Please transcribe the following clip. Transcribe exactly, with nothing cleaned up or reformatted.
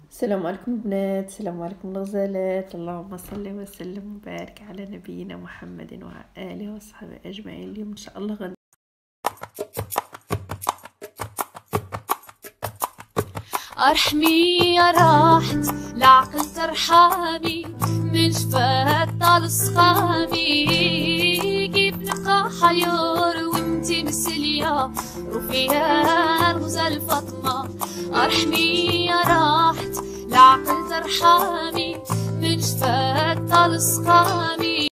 السلام عليكم بنات، السلام عليكم الغزالات. اللهم صل وسلم وبارك على نبينا محمد وعلى اله وصحبه اجمعين. اليوم ان شاء الله غد ارحمي يا راحت العقل ترحمي من جفات طال سقامي كيف نبقى حيور وانتي مسلية وفيها الغزال فاطمة. ارحمي يا راحت العقل ترحمي من جفات طال سقامي